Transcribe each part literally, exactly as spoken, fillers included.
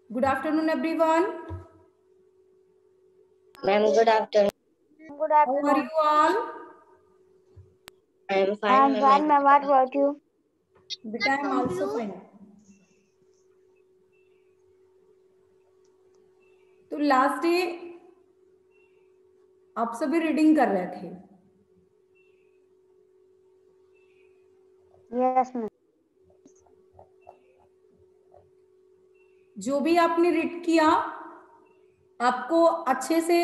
Good afternoon, everyone. Ma'am, good afternoon. Good How are afternoon. you all? I am fine. I'm ma'am. fine, ma'am. What about you? But I am also fine. तो last day आप सभी reading कर रहे थे. Yes, ma'am. जो भी आपने read किया आपको अच्छे से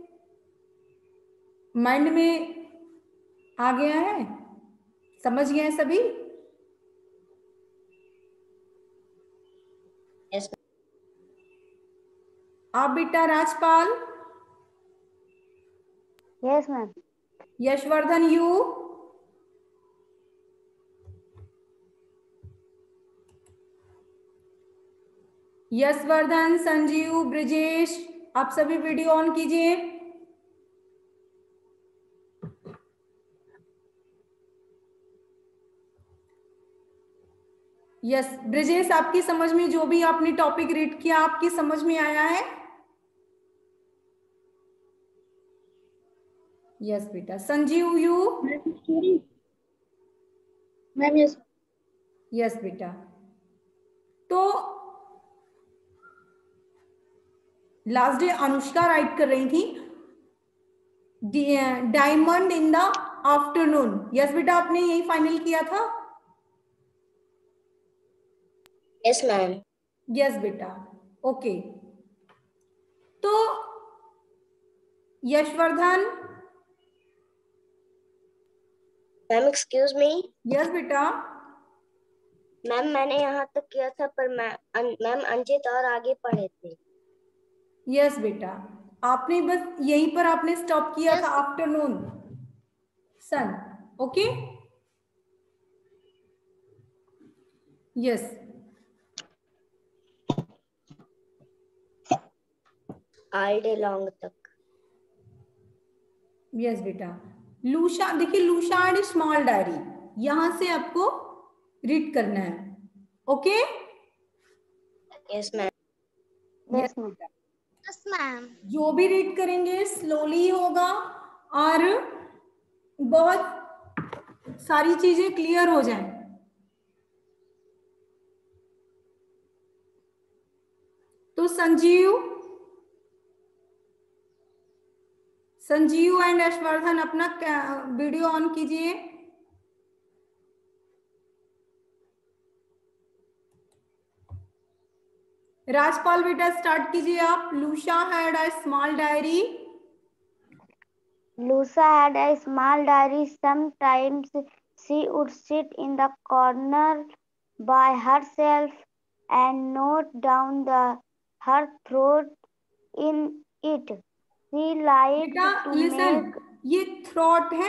माइंड में आ गया है, समझ गए हैं सभी? Yes, आप बेटा Rajpal, Yes, ma'am. Yashvardhan, you, Yashvardhan, Sanjeev, Brijesh, आप सभी वीडियो ऑन कीजिए. यस ब्रिजेश, आपकी समझ में जो भी आपने टॉपिक रीड किया आपकी समझ में आया है? यस बेटा. Sanjeev, you? Ma'am yes. Yes बेटा. तो लास्ट डे अनुष्का राइट कर रही थी diamond in the afternoon. Yes बेटा, आपने यही फाइनल किया था? yes, ma'am. यस बेटा. ओके. तो यशवर्धन. Ma'am, excuse me. यस बेटा. मैम मैंने यहाँ तक किया था पर मैम अंजित और आगे पढ़े थे. यस बेटा, आपने बस यहीं पर आपने स्टॉप किया yes. था afternoon sun. Okay. Yes. All day long तक. यस बेटा. लूशा, देखिए लूशा एंड स्मॉल डायरी यहां से आपको रीड करना है. Okay. Yes ma'am. Yes, ma'am. Yes, ma'am. जो भी रीड करेंगे स्लोली होगा और बहुत सारी चीजें क्लियर हो जाएं. तो संजीव संजीव एंड यशवर्धन अपना वीडियो ऑन कीजिए. राजपाल बेटा स्टार्ट कीजिए आप. Lucia had a small diary. Lucia had a small diary. Sometimes she would sit in the corner by herself and note down the her thought in it. She liked बेटा to listen, make ये throat है.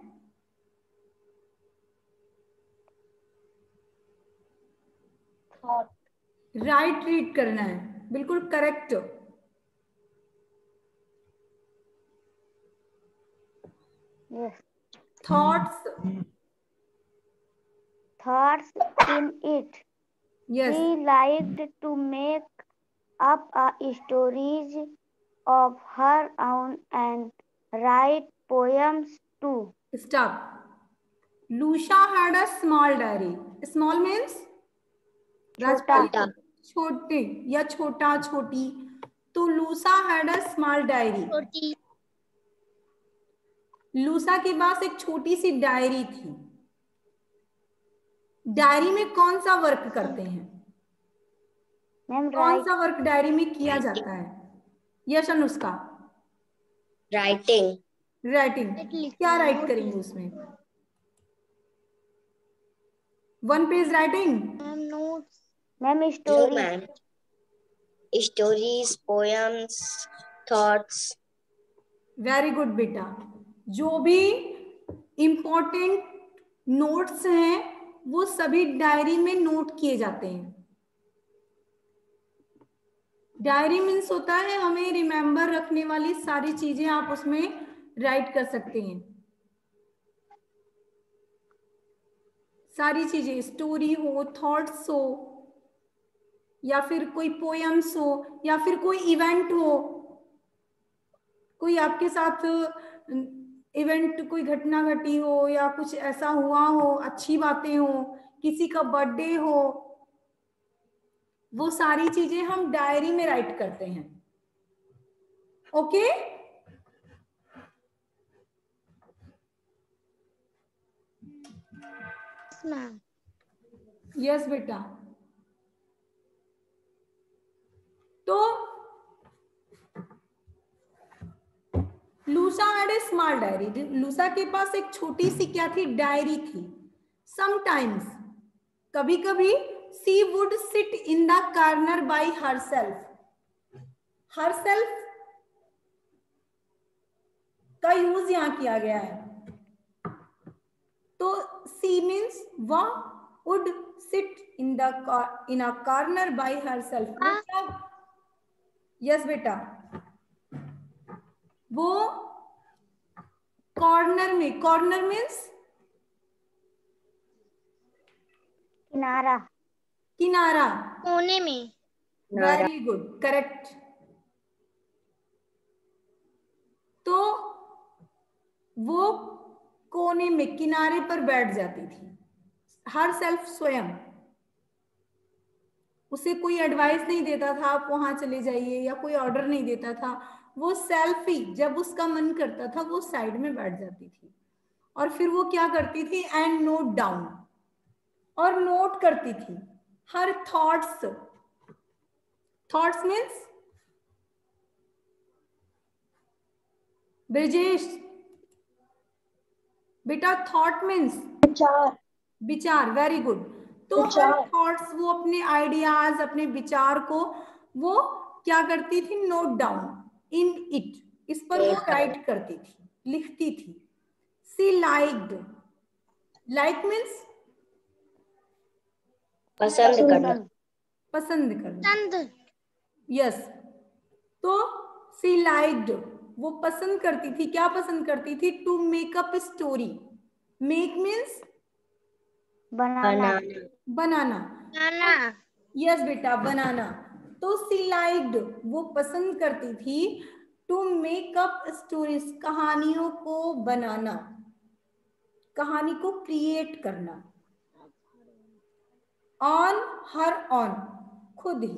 thought. Right read करना है, बिल्कुल correct. Yes. Thoughts. Thoughts in it. यस. She liked to make up a stories of her own and write poems too. स्टॉप. Lucia had a small diary. Small means Rajpal छोटा. छोटे या छोटा छोटी. तो Lucia had a small diary. छोटी. Lucia के पास एक छोटी सी डायरी थी. डायरी में कौन सा वर्क करते हैं? मैम कौन राइट. सा वर्क डायरी में किया जाता है? यश अनुष्का. राइटिंग. राइटिंग. क्या राइट करेंगे उसमें? One page writing. Ma'am, notes. Ma'am no story. Ma'am. Stories, poems, thoughts. Very good बेटा. जो भी इंपॉर्टेंट नोट्स हैं वो सभी डायरी में नोट किए जाते हैं. डायरी मीन्स होता है हमें रिमेम्बर रखने वाली सारी चीजें आप उसमें राइट कर सकते हैं. सारी चीजें, स्टोरी हो, थॉट्स हो, या फिर कोई पोयम्स हो, या फिर कोई इवेंट हो, कोई आपके साथ इवेंट, कोई घटना घटी हो या कुछ ऐसा हुआ हो, अच्छी बातें हो, किसी का बर्थडे हो, वो सारी चीजें हम डायरी में राइट करते हैं। ओके? मैम। यस बेटा। तो Lucia had a small diary. Lucia के पास एक छोटी सी क्या थी? डायरी थी। समटाइम्स, कभी कभी, she would sit in the corner by herself. Herself का यूज यहां किया गया है। तो सी मीन्स वह would sit in the in a corner by herself. वो क्या? यस बेटा, वो कॉर्नर में, कॉर्नर मीन्स किनारा, किनारा, कोने में। Very good, correct. तो वो कोने में, किनारे पर बैठ जाती थी। हर सेल्फ, स्वयं। उसे कोई एडवाइस नहीं देता था आप वहां चले जाइए, या कोई ऑर्डर नहीं देता था। वो सेल्फ ही जब उसका मन करता था वो साइड में बैठ जाती थी, और फिर वो क्या करती थी? एंड नोट डाउन, और नोट करती थी हर थॉट्स। थॉट्स मीन्स, ब्रिजेश बेटा, थॉट मीन्स विचार। विचार, वेरी गुड। तो हर थॉट्स, वो अपने आइडियाज, अपने विचार को वो क्या करती थी? नोट डाउन इन इट, इस पर वो राइट करती थी, लिखती थी। सी लाइक्ड, लाइक मीन्स पसंद करना। पसंद करना, पसंद। यस। तो सी लाइक्ड, वो पसंद करती थी। क्या पसंद करती थी? To make up story. Make means बनाना, बनाना। बनाना। यस बेटा, बनाना। तो सी लाइक्ड, वो पसंद करती थी टू मेक अप स्टोरीज, कहानियों को बनाना, कहानी को क्रिएट करना। ऑन हर ऑन, खुद ही,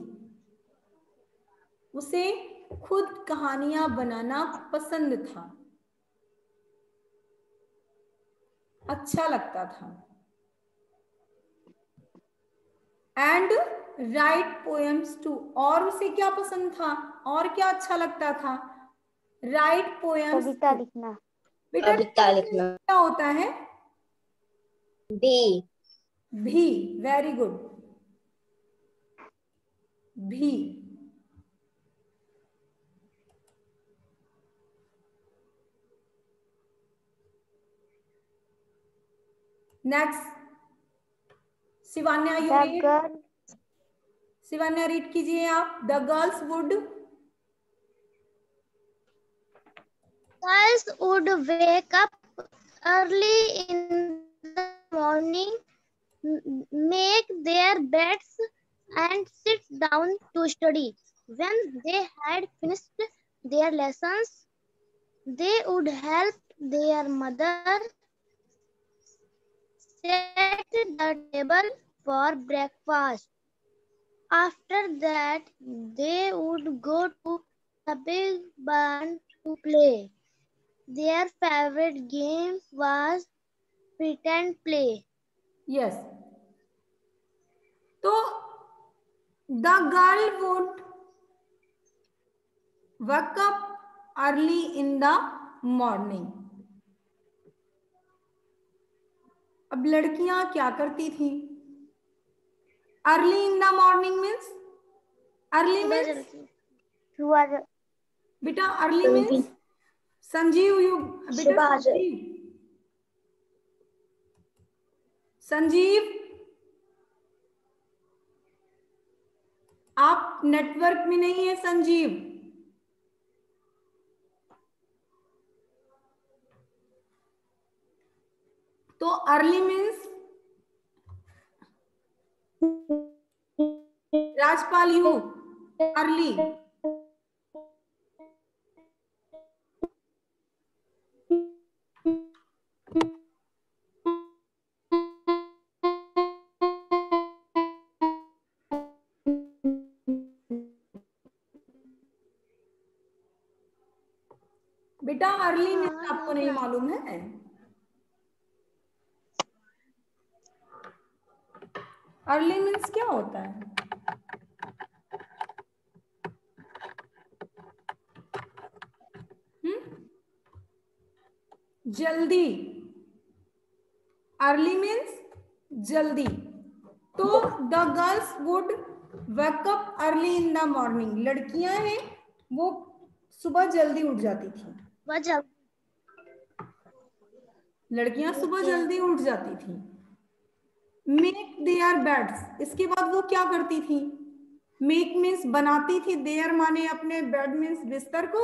उसे खुद कहानियां बनाना पसंद था, अच्छा लगता था। एंड राइट पोएम्स टू, और उसे क्या पसंद था? और क्या अच्छा लगता था? राइट पोएम्स, कविता लिखना। बेटा कविता लिखना। क्या होता है? भी। भी, वेरी गुड, भी। Next, Shivanya, you the read. Girl, Shivanya read कीजिए आप। The girls would, Girls would wake up early in the morning, m- make their beds, and sit down to study. When they had finished their lessons, they would help their mother set the table for breakfast. After that, they would go to the big barn to play. Their favorite game was pretend play. यस। तो the girl would wake up early in the morning। अब लड़कियां क्या करती थी? Early in the morning means, early सुबह means जल्दी। सुबह, बेटा, अर्ली मीन्स संजीव, यू बेटा, सुबह से- संजीव, संजीव, आप नेटवर्क में नहीं है संजीव। तो early means Rajpal you early. बेटा अर्ली मीन्स आपको नहीं मालूम है? अर्ली मीन्स क्या होता है? हम्म जल्दी। अर्ली मीन्स जल्दी। तो the girls would wake up early in the morning. लड़कियां हैं वो सुबह जल्दी उठ जाती थी। वजह लड़कियां सुबह जल्दी उठ जाती थी। मेक देयर बेड्स, इसके बाद वो क्या करती थी? मेक मीन्स बनाती थी, देयर माने अपने, बेड मीन्स बिस्तर को।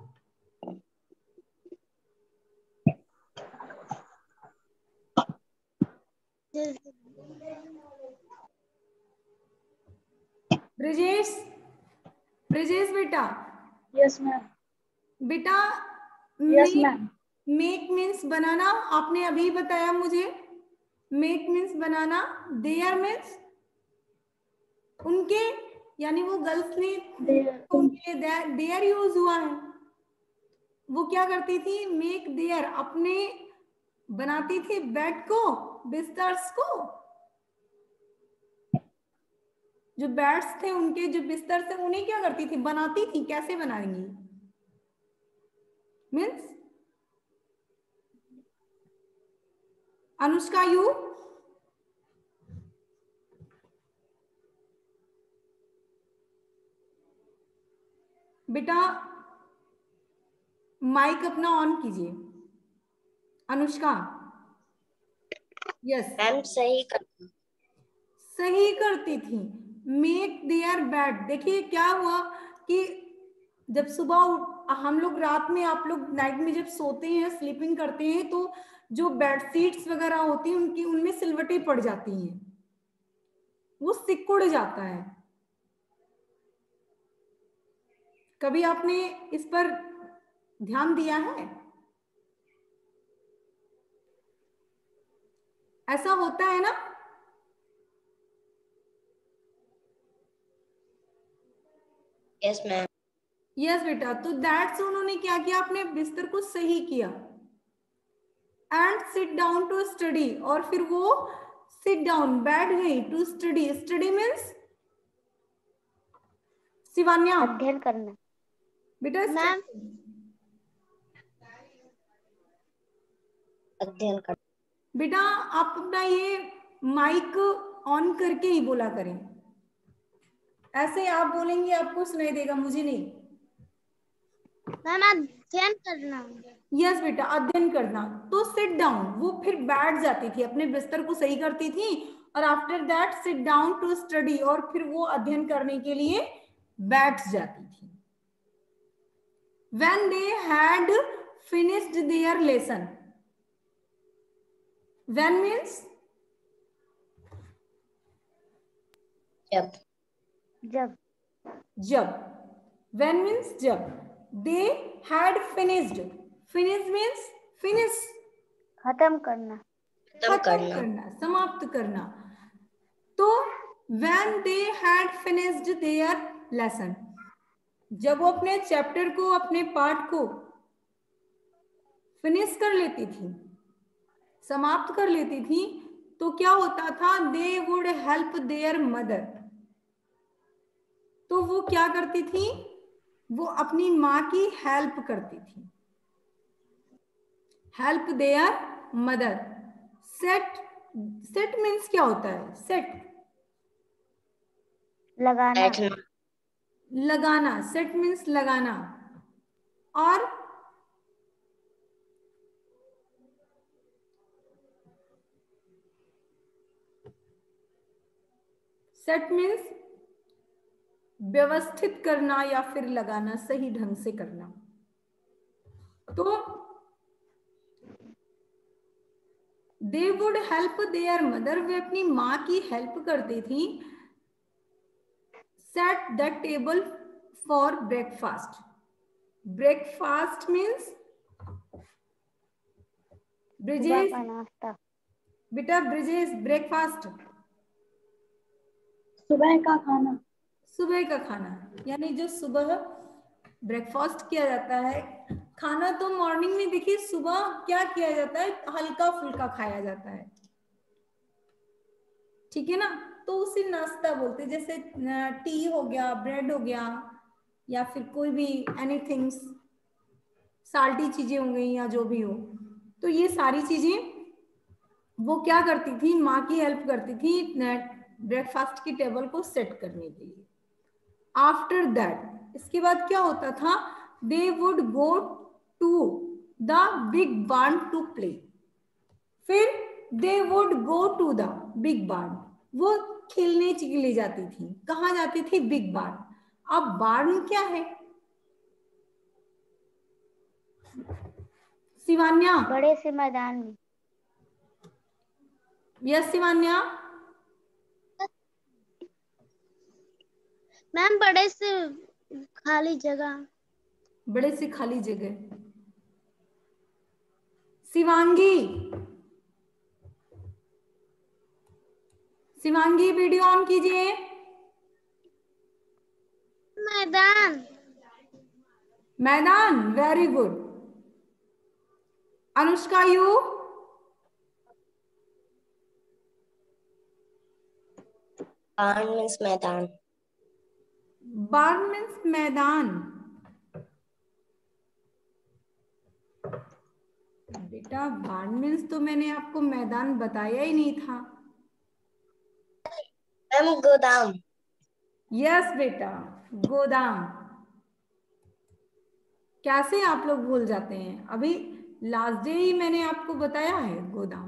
ब्रिजेश, ब्रिजेश बेटा। Yes ma'am. बेटा यस मैम। मेक मीन्स बनाना, आपने अभी बताया मुझे। मेक मीन्स बनाना, देयर मीन्स उनके, यानी वो गर्ल्स ने उनके लिए देयर यूज हुआ है। वो क्या करती थी? मेक देयर, अपने बनाती थी बेड को, बिस्तर्स को। जो बेड्स थे उनके, जो बिस्तर थे उन्हें क्या करती थी? बनाती थी। कैसे बनाएंगी? Means Anushka you. बेटा माइक अपना ऑन कीजिए। अनुष्का। यस मैम सही कर सही करती थी। Make their bed. देखिए क्या हुआ कि जब सुबह हम लोग रात में, आप लोग नाइट में जब सोते हैं, स्लीपिंग करते हैं, तो जो बेड शीट्स वगैरह होती हैं उनकी, उनमें सिलवटें पड़ जाती हैं, वो सिकुड़ जाता है। कभी आपने इस पर ध्यान दिया है? ऐसा होता है ना? Yes ma'am. यस बेटा। तो दैट्स उन्होंने क्या किया? अपने बिस्तर को सही किया। And sit down to study, और फिर वो सिट डाउन, बैठ गई, to study. Study means Shivanya अध्ययन करना। बेटा मैम अध्ययन कर। बेटा आप अपना ये माइक ऑन करके ही बोला करें। ऐसे आप बोलेंगे आपको सुनाई देगा, मुझे नहीं। मैम अध्ययन करना। यस बेटा अध्ययन करना। तो सिट डाउन, वो फिर बैठ जाती थी, अपने बिस्तर को सही करती थी, और after that sit down to study, और फिर वो अध्ययन करने के लिए बैठ जाती थी। When they had finished their lesson. When means जब। जब। जब। When means जब। They had finished. Finish means finish. खत्म करना। खत्म खत्म करना। करना, समाप्त करना। तो when they had finished their lesson, जब वो अपने चैप्टर को, अपने पाठ को फिनिश कर लेती थी, समाप्त कर लेती थी, तो क्या होता था? They would help their mother. तो वो क्या करती थी? वो अपनी माँ की हेल्प करती थी। Help their mother. Set, set means क्या होता है? सेट लगाना। बैठना। लगाना। सेट मीन्स लगाना। और सेट मीन्स व्यवस्थित करना या फिर लगाना, सही ढंग से करना। तो they would help their mother, वे अपनी माँ की हेल्प करती थी। set the table for breakfast. Breakfast means Brijesh, नाश्ता। बेटा ब्रिजेश, ब्रेकफास्ट सुबह का खाना। सुबह का खाना, यानी जो सुबह ब्रेकफास्ट किया जाता है। खाना तो मॉर्निंग में देखिए सुबह क्या किया जाता है, हल्का फुल्का खाया जाता है, ठीक है ना, तो उसे नाश्ता बोलते हैं। जैसे टी हो गया, ब्रेड हो गया, या फिर कोई भी एनीथिंग साल्टी चीजें हो गई या जो भी हो, तो ये सारी चीजें वो क्या करती थी, माँ की हेल्प करती थी ब्रेकफास्ट की टेबल को सेट करने के लिए। आफ्टर दैट, इसके बाद क्या होता था, they would go to the big barn to play. फिर they would go to the big barn, वो खेलने के लिए जाती थी। कहाँ जाती थी, बिग बार्न। अब बार्न क्या है शिवान्या? बड़े से मैदान में। यस शिवान्या। मैम बड़े से खाली जगह। बड़े से खाली जगह। शिवांगी, शिवांगी वीडियो ऑन कीजिए। मैदान। मैदान, very good. Anushka you? Barn means मैदान। बार्न मीन्स मैदान। बेटा बार्न मीन्स तो मैंने आपको मैदान बताया ही नहीं था। मैम गोदाम। यस बेटा, गोदाम। कैसे आप लोग भूल जाते हैं, अभी लास्ट डे ही मैंने आपको बताया है गोदाम,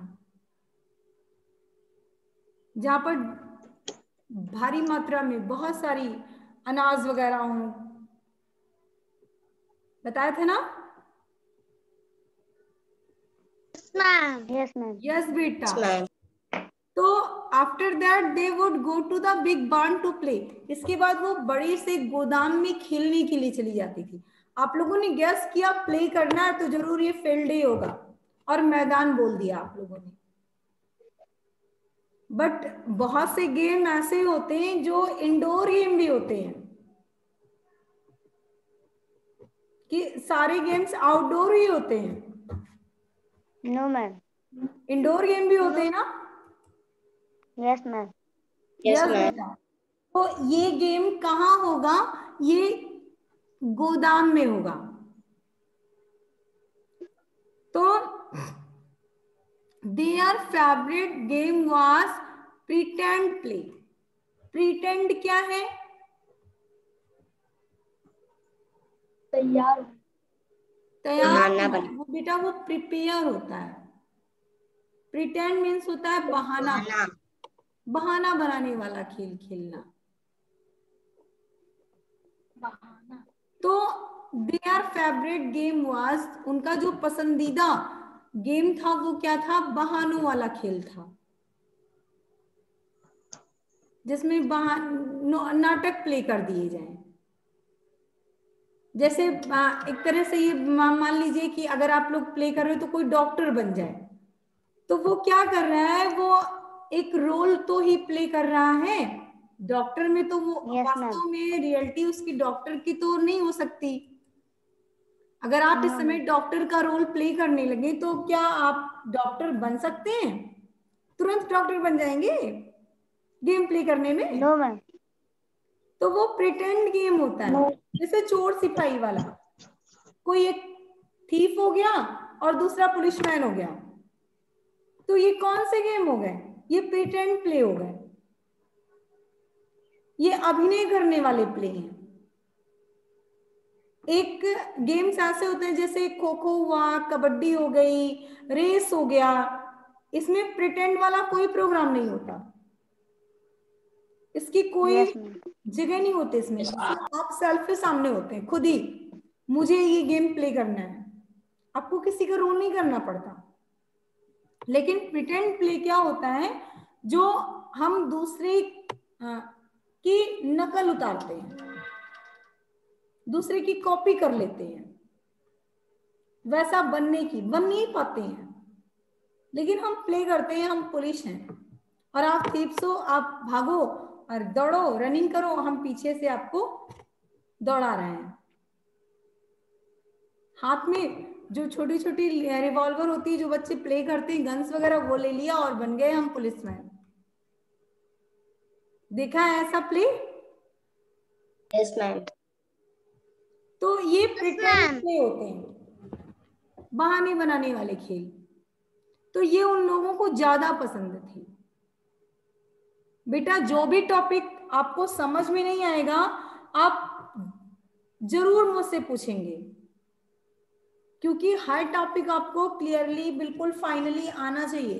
जहां पर भारी मात्रा में बहुत सारी अनाज वगैरह हो, बताया था ना? Yes ma'am. यस बेटा। मैम तो after that they would go to the big barn to play. इसके बाद वो बड़े से गोदाम में खेलने के लिए चली जाती थी। आप लोगों ने गेस किया प्ले करना है तो जरूर ये फील्ड ही होगा, और मैदान बोल दिया आप लोगों ने। बट बहुत से गेम ऐसे होते हैं जो इंडोर गेम भी होते हैं, कि सारे गेम्स आउटडोर ही होते हैं। No ma'am. इंडोर गेम भी होते हैं ना? Yes ma'am. Yes yes ma'am. बेटा। तो ये गेम कहाँ होगा, ये गोदाम में होगा। तो their favourite game was pretend play. Pretend क्या है? तैयार। तैयार बहाना होना। बना। वो बेटा वो प्रिपेयर होता है। प्रीटेंड मीन्स होता है बहाना, बहाना। बहाना बनाने वाला खेल खेलना। बहाना। तो देयर फेवरेट गेम वाज, उनका जो पसंदीदा गेम था वो क्या था, बहानों वाला खेल था, जिसमें बहान नाटक प्ले कर दिए जाएं। जैसे एक तरह से ये मान लीजिए कि अगर आप लोग प्ले कर रहे हो तो कोई डॉक्टर बन जाए, तो वो क्या कर रहा है, वो एक रोल तो ही प्ले कर रहा है डॉक्टर में, तो वो Yes, वास्तव ma'am. में रियलिटी उसकी डॉक्टर की तो नहीं हो सकती। अगर आप इस No, समय ma'am. डॉक्टर का रोल प्ले करने लगे तो क्या आप डॉक्टर बन सकते हैं? तुरंत डॉक्टर बन जाएंगे गेम प्ले करने में? No, ma'am. तो वो प्रिटेंड गेम होता है। No. जैसे चोर सिपाही वाला, कोई एक थीफ हो गया और दूसरा पुलिसमैन हो गया, तो ये कौन से गेम हो गए, ये प्रिटेंड प्ले हो गए, ये अभिनय करने वाले प्ले हैं। एक गेम्स ऐसे होते हैं जैसे खो खो हुआ, कबड्डी हो गई, रेस हो गया, इसमें प्रिटेंड वाला कोई प्रोग्राम नहीं होता, इसकी कोई Yes, ma'am. जगह नहीं होती इसमें। आप सेल्फ सामने होते हैं खुद ही, मुझे ये गेम प्ले करना है, आपको किसी का रोल नहीं करना पड़ता। लेकिन प्रिटेंड प्ले क्या होता है, जो हम दूसरे की नकल उतारते हैं, दूसरे की कॉपी कर लेते हैं, वैसा बनने की बन नहीं पाते हैं, लेकिन हम प्ले करते हैं हम पुलिस हैं और आप थीप्स हो, आप भागो और दौड़ो, रनिंग करो, हम पीछे से आपको दौड़ा रहे हैं। हाथ में जो छोटी छोटी रिवॉल्वर होती है जो बच्चे प्ले करते हैं, गन्स वगैरह, वो ले लिया और बन गए हम पुलिसमैन। देखा है ऐसा प्ले? Yes ma'am. तो ये प्रिटेंड प्ले होते हैं, बहाने बनाने वाले खेल। तो ये उन लोगों को ज्यादा पसंद थी। बेटा जो भी टॉपिक आपको समझ में नहीं आएगा आप जरूर मुझसे पूछेंगे, क्योंकि हर टॉपिक आपको क्लियरली बिल्कुल फाइनली आना चाहिए।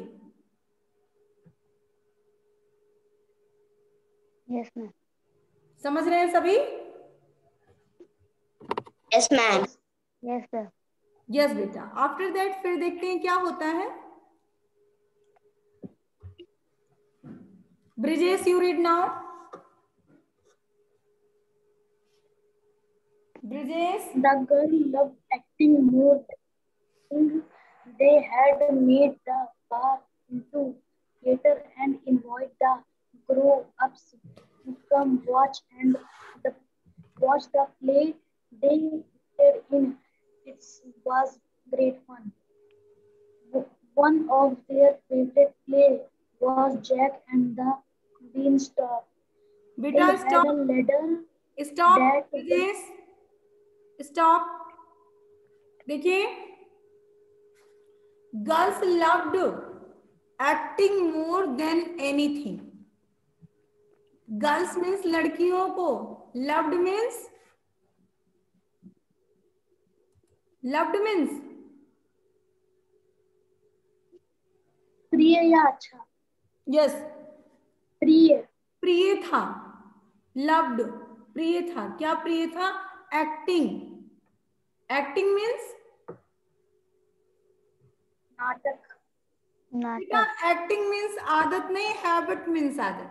Yes ma'am. समझ रहे हैं सभी? Yes ma'am. Yes sir. Yes बेटा। आफ्टर दैट फिर देखते हैं क्या होता है। Brijesh, you read now. Brijesh. The girl loved acting more. They had made the bar into theater and invited the grown-ups to come watch and the watch the play. They stayed in. It was great fun. One of their favorite play was Jack and the Beanstalk. They बेटा had stop a ladder stop that Brijesh stop. देखिए, girls loved acting more than anything. Girls means लड़कियों को, loved means loved means प्रिय या अच्छा। Yes, प्रिय। प्रिय था। लव्ड प्रिय था। क्या प्रिय था? एक्टिंग। एक्टिंग मीन्स नाटक। बेटा नाटक। एक्टिंग मीन्स आदत नहीं, हैबिट मीन्स आदत।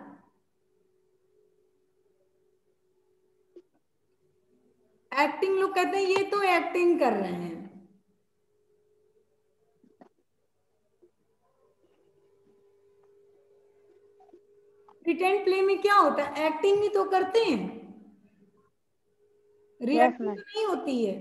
एक्टिंग लोग कहते हैं ये तो एक्टिंग कर रहे हैं। प्रिटेंड प्ले में क्या होता है? एक्टिंग ही तो करते हैं, रियलिटी ma'am. तो नहीं होती है।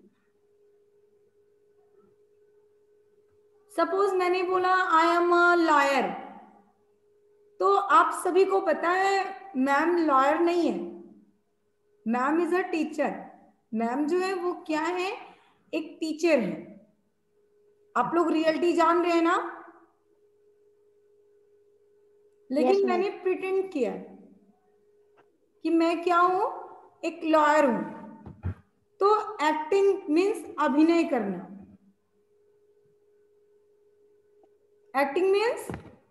सपोज मैंने बोला आई एम अ लॉयर, तो आप सभी को पता है मैम लॉयर नहीं है, ma'am is a teacher. Ma'am जो है वो क्या है? एक टीचर है। आप लोग रियलिटी जान रहे हैं ना? लेकिन Yes, मैंने प्रिटेंड किया कि मैं क्या हूं? एक लॉयर हूं। तो एक्टिंग मीन्स अभिनय करना। एक्टिंग मीन्स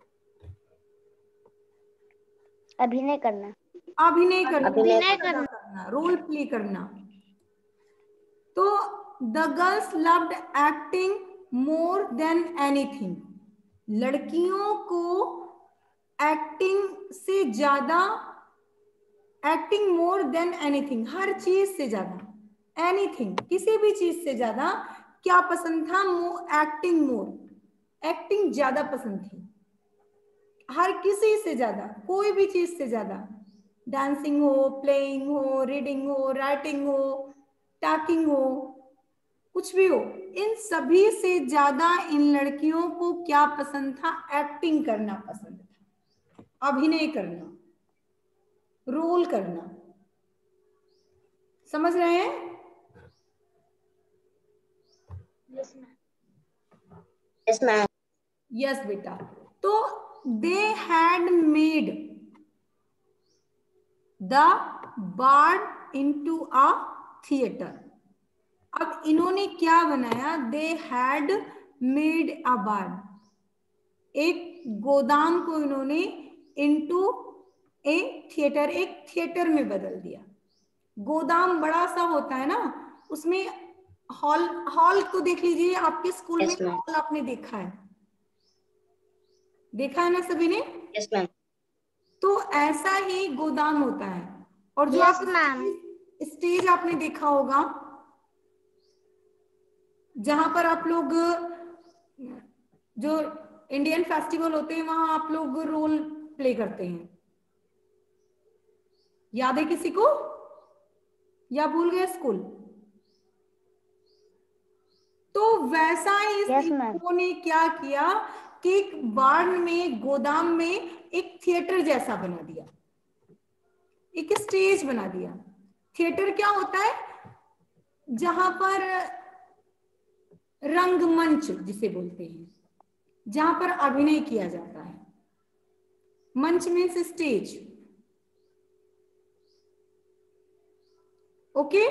अभिनय करना। अभिनय करना, अभिनय करना, करना, रोल प्ले करना। तो the girls loved acting more than anything. लड़कियों को एक्टिंग से ज्यादा, एक्टिंग मोर देन एनीथिंग, हर चीज से ज्यादा, एनीथिंग किसी भी चीज से ज्यादा क्या पसंद था? एक्टिंग मोर, एक्टिंग ज्यादा पसंद थी। हर किसी से ज्यादा, कोई भी चीज से ज्यादा, डांसिंग हो, प्लेइंग हो, रीडिंग हो, राइटिंग हो, टॉकिंग हो, कुछ भी हो, इन सभी से ज्यादा इन लड़कियों को क्या पसंद था? एक्टिंग करना पसंद था, अभिनय करना, रोल करना। समझ रहे हैं? Yes ma'am. Yes ma'am. Yes बेटा। तो they had made the barn into a theatre. अब इन्होंने क्या बनाया? They had made a barn, एक गोदाम को इन्होंने इनटू ए थिएटर, एक थिएटर में बदल दिया। गोदाम बड़ा सा होता है ना, उसमें हॉल, हॉल को देख लीजिए, आपके स्कूल में हॉल आपने देखा है, देखा है ना सभी ने? Yes ma'am. तो ऐसा ही गोदाम होता है। और जो Yes, आप ma'am. स्टेज आपने देखा होगा जहां पर आप लोग जो इंडियन फेस्टिवल होते हैं वहां आप लोग रोल प्ले करते हैं, याद है किसी को या भूल गए स्कूल? तो वैसा ही Yes, इन ma'am. लोगों ने क्या किया कि एक बार्न में, गोदाम में एक थिएटर जैसा बना दिया, एक स्टेज बना दिया। थिएटर क्या होता है? जहां पर रंगमंच जिसे बोलते हैं, जहां पर अभिनय किया जाता है। मंच means stage. Okay?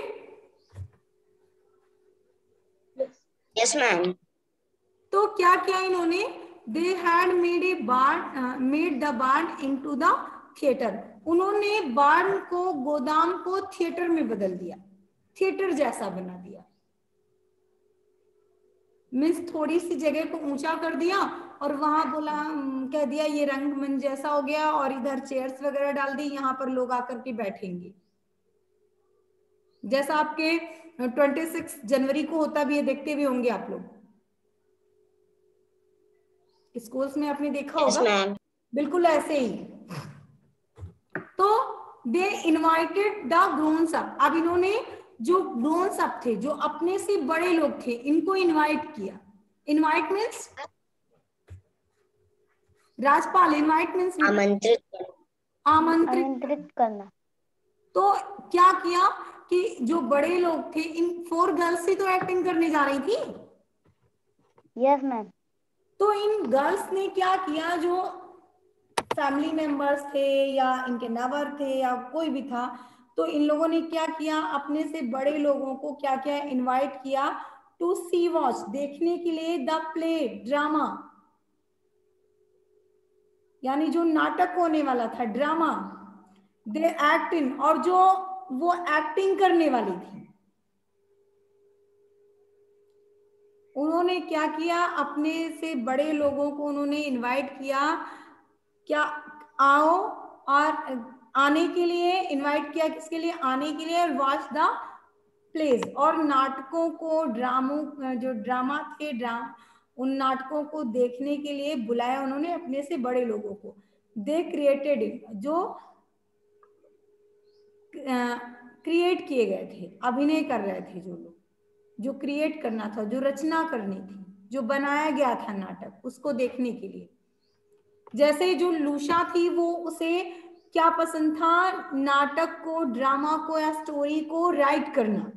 Yes, ma'am. तो क्या किया इन्होंने? दे had made a barn, made the barn into the theatre. उन्होंने बार्न को, गोदाम को थिएटर में बदल दिया, थिएटर जैसा बना दिया। मीन्स थोड़ी सी जगह को ऊंचा कर दिया और वहां बोला, कह दिया ये रंगमंच जैसा हो गया, और इधर चेयर्स वगैरह डाल दी, यहाँ पर लोग आकर के बैठेंगे। जैसा आपके छब्बीस जनवरी को होता भी है, देखते भी होंगे आप लोग स्कूल्स में, आपने देखा Yes, होगा। ma'am. बिल्कुल ऐसे ही। तो they invited the grownups. अब इन्होंने जो ग्रोन्स अप थे, जो अपने से बड़े लोग थे, इनको इनवाइट किया। Invite means Rajpal, invite means आमंत्रित। आमंत्रित। आमंत्रित करना। तो क्या किया कि जो बड़े लोग थे, इन फोर गर्ल्स ही तो एक्टिंग करने जा रही थी। Yes, ma'am. तो इन गर्ल्स ने क्या किया, जो फैमिली मेंबर्स थे या इनके नवर थे या कोई भी था, तो इन लोगों ने क्या किया, अपने से बड़े लोगों को क्या क्या इनवाइट किया टू सी वॉच, देखने के लिए द प्ले, ड्रामा, यानी जो नाटक होने वाला था, ड्रामा। दे एक्ट इन, और जो वो एक्टिंग करने वाली थी, उन्होंने क्या किया, अपने से बड़े लोगों को उन्होंने इनवाइट किया, क्या आओ, और आने के लिए इनवाइट किया, किसके लिए? आने के लिए, वॉच द प्लेज, और नाटकों को, ड्रामों, जो ड्रामा थे, ड्राम उन नाटकों को देखने के लिए बुलाया उन्होंने अपने से बड़े लोगों को। दे क्रिएटेड इट, जो क्रिएट किए गए थे, अभिनय कर रहे थे जो लोग, जो क्रिएट करना था, जो रचना करनी थी, जो बनाया गया था नाटक, उसको देखने के लिए। जैसे जो लूशा थी, वो उसे क्या पसंद था? नाटक को, ड्रामा को या स्टोरी को राइट करना,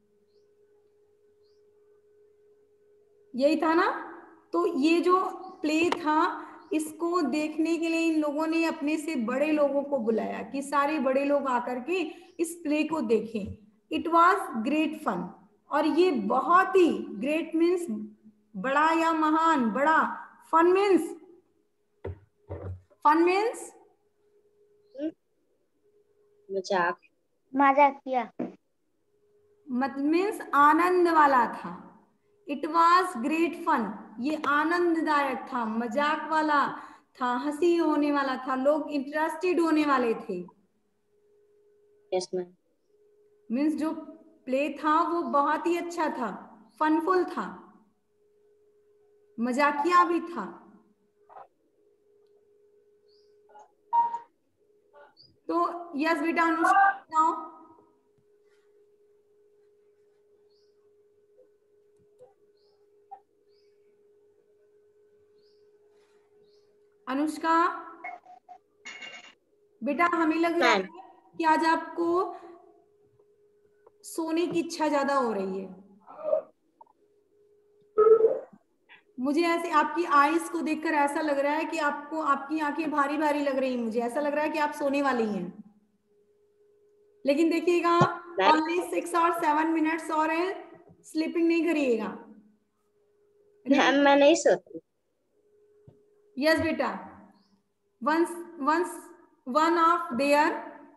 यही था ना। तो ये जो प्ले था, इसको देखने के लिए इन लोगों ने अपने से बड़े लोगों को बुलाया कि सारे बड़े लोग आकर के इस प्ले को देखें। इट वॉज ग्रेट फन, और ये बहुत ही, ग्रेट मीन्स बड़ा या महान, बड़ा, फन मीन्स, फन मीन्स मजाक। मजाक किया। मत मीन्स आनंद वाला था। इट वॉज ग्रेट फन, ये आनंददायक था, मजाक वाला था, हंसी होने वाला था, लोग इंटरेस्टेड होने वाले थे। Yes, ma'am. मीन्स जो प्ले था वो बहुत ही अच्छा था, फनफुल था, मजाकिया भी था। तो यस बेटा, अनुष्का बताओ। अनुष्का बेटा, हमें लग रहा है कि आज आपको सोने की इच्छा ज्यादा हो रही है। मुझे ऐसे आपकी आईज को देखकर ऐसा लग रहा है कि आपको, आपकी आंखें भारी भारी लग रही हैं, मुझे ऐसा लग रहा है कि आप सोने वाली हैं। लेकिन देखिएगा, ओनली सिक्स और सेवन मिनट्स और है, स्लीपिंग नहीं करिएगा। मैम मैं नहीं सोती। यस बेटा, once once one of their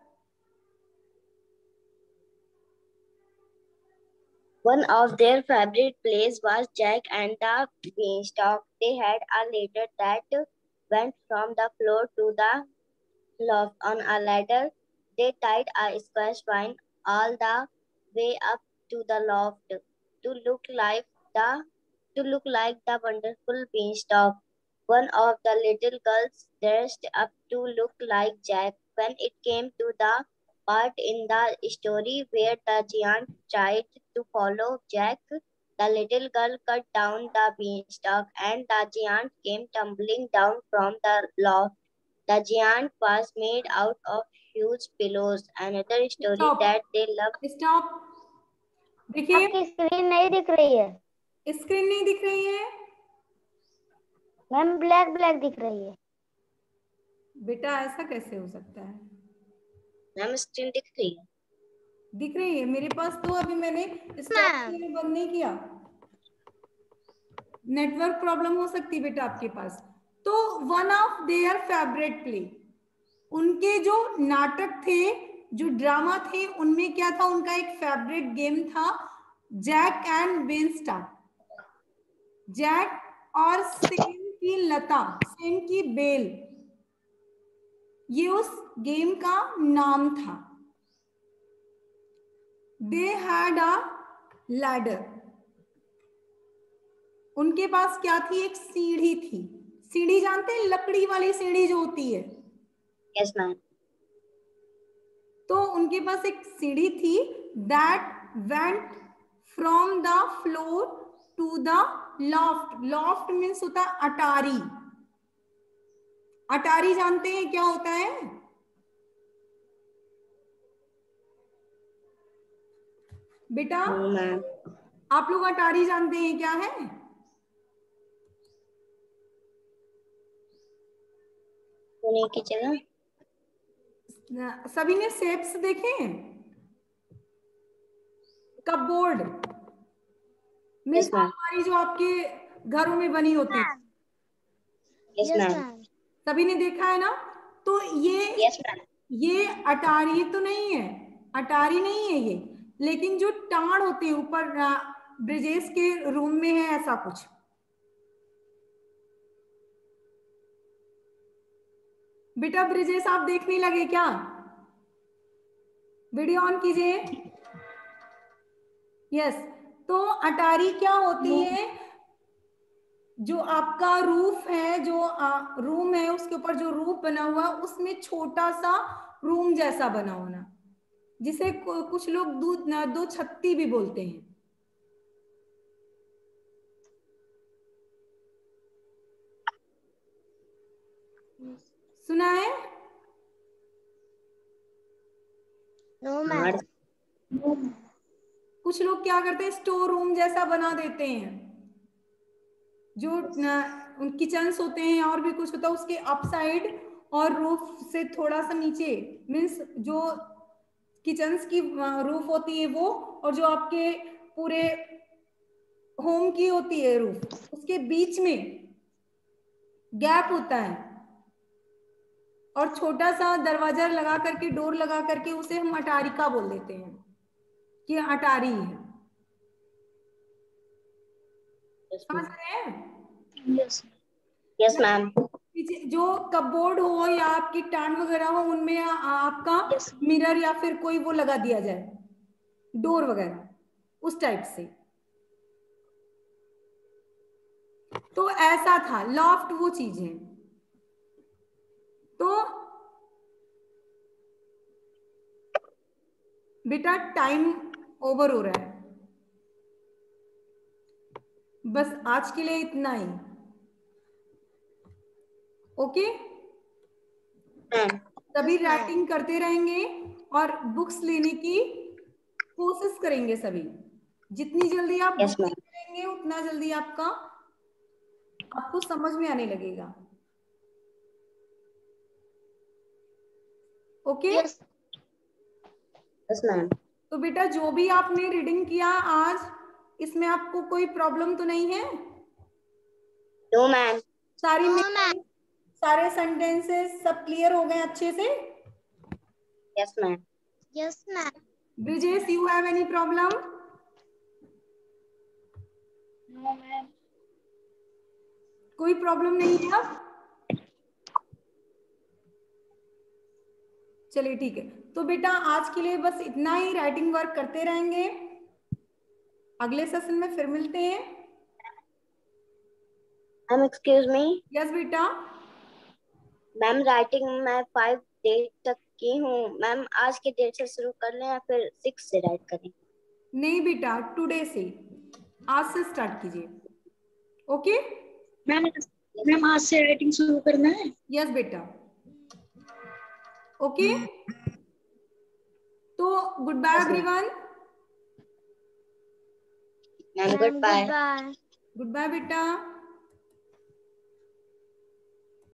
One of their favorite plays was Jack and the Beanstalk. They had a ladder that went from the floor to the loft. On a ladder, they tied a square spine all the way up to the loft to look like the to look like the wonderful beanstalk. One of the little girls dressed up to look like Jack. When it came to the part in the story where the giant tried to follow Jack, the little girl cut down the beanstalk and the giant came tumbling down from the loft. The giant was made out of huge pillows. Another story Stop. that they loved. Stop. देखिए आपकी screen नहीं दिख रही है screen नहीं दिख रही है मैम, ब्लैक ब्लैक दिख रही है। बेटा, ऐसा कैसे हो सकता है? मैम स्क्रीन दिख रही है? दिख रही है मेरे पास तो। अभी मैंने स्टॉप किया, बंद नहीं किया। नेटवर्क प्रॉब्लम हो सकती है बेटा आपके पास। तो one of their favourite play, उनके जो नाटक थे, जो ड्रामा थे, उनमें क्या था? उनका एक फेवरेट गेम था जैक एंड बेनस्टॉक। जैक और सेम की लता, सेम की बेल, ये उस गेम का नाम था। दे हैड अ लैडर, उनके पास क्या थी? एक सीढ़ी थी। सीढ़ी जानते हैं? लकड़ी वाली सीढ़ी जो होती है। Yes ma'am. तो उनके पास एक सीढ़ी थी that went from the floor to the loft. Loft means होता है अटारी। अटारी जानते हैं क्या होता है? बेटा मैम आप लोग अटारी जानते हैं क्या है? सोने की जगह। सभी ने शेप्स देखे हैं? कपबोर्ड मीन्स yes, अलमारी जो आपके घरों में बनी होती है। Yes ma'am. सभी ने देखा है ना? तो ये यस मैम। ये अटारी तो नहीं है, अटारी नहीं है ये, लेकिन जो टाड़ होते हैं ऊपर, ब्रिजेश के रूम में है ऐसा कुछ। बेटा ब्रिजेश आप देखने लगे क्या? वीडियो ऑन कीजिए। यस, तो अटारी क्या होती है? जो आपका रूफ है, जो रूम है, उसके ऊपर जो रूफ बना हुआ, उसमें छोटा सा रूम जैसा बना होना, जिसे कुछ लोग दो, दो छत्ती भी बोलते हैं। सुना है? No ma'am. कुछ लोग क्या करते हैं? स्टोर रूम जैसा बना देते हैं। जो किचन्स होते हैं और भी कुछ होता है, उसके अप साइड और रूफ से थोड़ा सा नीचे, मीन्स जो किचन्स की रूफ होती है वो, और जो आपके पूरे होम की होती है रूफ, उसके बीच में गैप होता है और छोटा सा दरवाजा लगा करके, डोर लगा करके, उसे हम अटारिका बोल देते हैं कि अटारी है। समझ रहे हैं? Yes yes ma'am. जो कपबोर्ड हो या आपकी टांग वगैरह हो, उनमें आपका yes. मिरर या फिर कोई वो लगा दिया जाए, डोर वगैरह, उस टाइप से। तो ऐसा था लॉफ्ट, वो चीज है। तो बेटा टाइम ओवर हो रहा है, बस आज के लिए इतना ही। ओके, सभी राइटिंग करते रहेंगे और बुक्स लेने की कोशिश करेंगे सभी। जितनी जल्दी आप yes, बुक्स लेंगे उतना जल्दी आपका आपको समझ में आने लगेगा। Okay yes ma'am. तो बेटा जो भी आपने रीडिंग किया आज, इसमें आपको कोई प्रॉब्लम तो नहीं है? No ma'am. सारी no, सारे सेंटेंसेस सब क्लियर हो गए अच्छे से? Yes ma'am. Yes ma'am. Brijesh, you have any problem? No ma'am. कोई प्रॉब्लम नहीं है अब? चलिए ठीक है। तो बेटा आज के लिए बस इतना ही राइटिंग वर्क करते रहेंगे, अगले सेशन में फिर मिलते हैं। Ma'am excuse me. यस बेटा। मैम राइटिंग मैं फाइव डेट तक की हूँ, मैम आज के डेट से शुरू कर लें या फिर सिक्स से राइट करें? नहीं बेटा, टुडे से, आज से स्टार्ट कीजिए। ओके मैम मैम आज से राइटिंग शुरू करना है? यस बेटा। ओके तो good bye everyone. Ma'am good bye. Good bye बेटा।